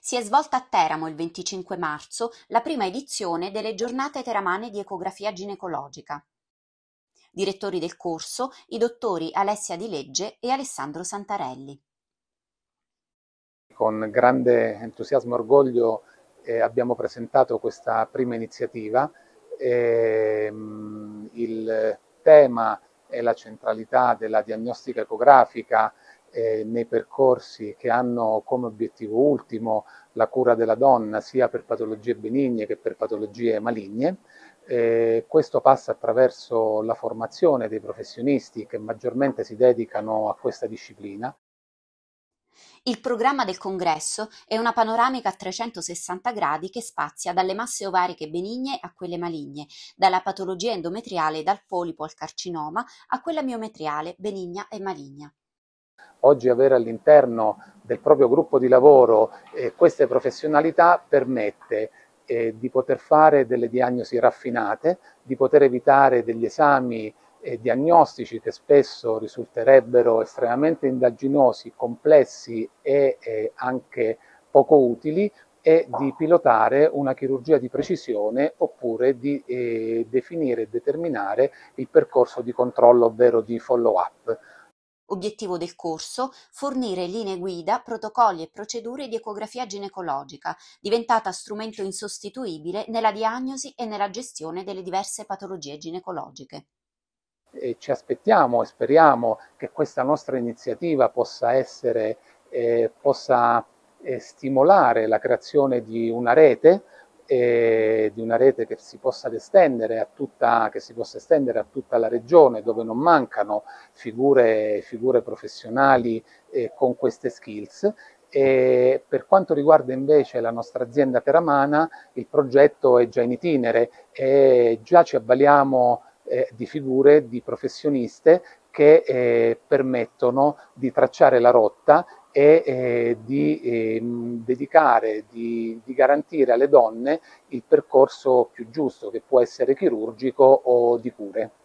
Si è svolta a Teramo il 25 marzo la prima edizione delle Giornate teramane di ecografia ginecologica. Direttori del corso i dottori Alessia Di Legge e Alessandro Santarelli. Con grande entusiasmo e orgoglio abbiamo presentato questa prima iniziativa. Il tema è la centralità della diagnostica ecografica nei percorsi che hanno come obiettivo ultimo la cura della donna sia per patologie benigne che per patologie maligne. Questo passa attraverso la formazione dei professionisti che maggiormente si dedicano a questa disciplina. Il programma del congresso è una panoramica a 360 gradi che spazia dalle masse ovariche benigne a quelle maligne, dalla patologia endometriale dal polipo al carcinoma a quella miometriale benigna e maligna. Oggi avere all'interno del proprio gruppo di lavoro queste professionalità permette di poter fare delle diagnosi raffinate, di poter evitare degli esami diagnostici che spesso risulterebbero estremamente indaginosi, complessi e anche poco utili, e di pilotare una chirurgia di precisione oppure di definire e determinare il percorso di controllo, ovvero di follow-up. Obiettivo del corso: fornire linee guida, protocolli e procedure di ecografia ginecologica, diventata strumento insostituibile nella diagnosi e nella gestione delle diverse patologie ginecologiche. E ci aspettiamo e speriamo che questa nostra iniziativa possa stimolare la creazione di una rete che si possa estendere a tutta la regione, dove non mancano figure professionali con queste skills. E per quanto riguarda invece la nostra azienda teramana, il progetto è già in itinere e già ci avvaliamo di figure, di professioniste che permettono di tracciare la rotta e di dedicare, di garantire alle donne il percorso più giusto, che può essere chirurgico o di cure.